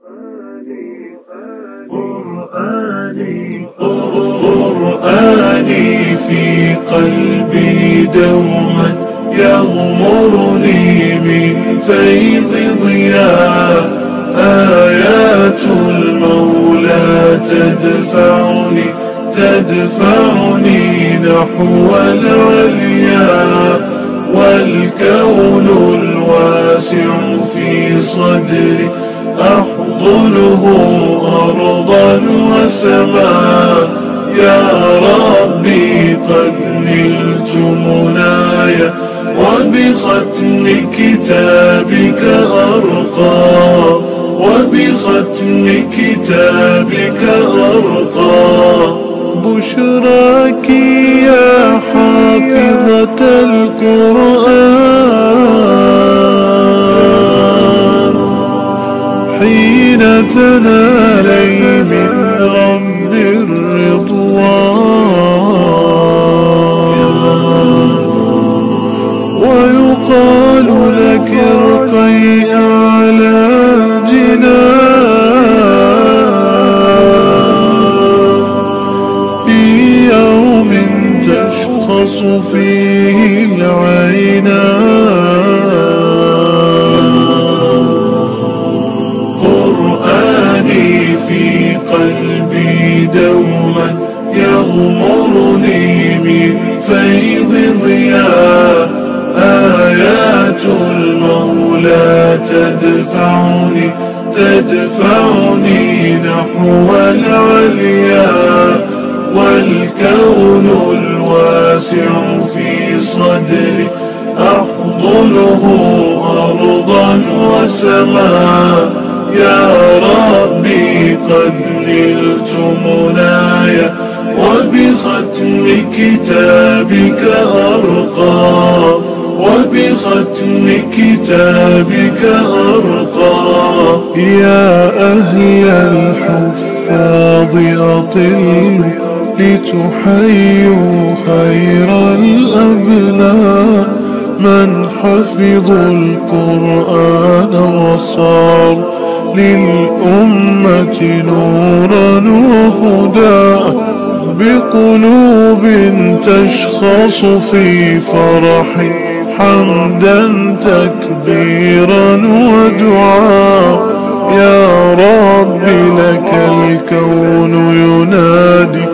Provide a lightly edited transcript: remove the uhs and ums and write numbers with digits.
قرآني في قلبي دوما يغمرني من فيض ضياء، آيات المولى تدفعني نحو العليا، والكون الواسع في صدري أحضنه أرضا وسماء. يا ربي قد نلت منايا، وبختم كتابك أرقى، وبختم كتابك أرقى. بشراك يا حافظة القرآن، حين تنالي من رب الرضوان، ويقال لك ارقي أعلى جنان، في يوم تشخص فيه العينان. قرآني في قلبي دوما يغمرني من فيض ضياء، آيات المولى تدفعني نحو العليا، والكون الواسع في صدري أحضنه أرضا وسماء. يا ربي قد نلت منايا، وبختم كتابك أرقى، وبختم كتابك أرقى. يا أهل الحفاظ أطلوا لتحيوا خير الأبناء، من حفظوا القرآن وصار للأمة نورا وهدى، بقلوب تشخص في فرح حمدا تكبيرا ودعاء. يا رب لك الكون ينادي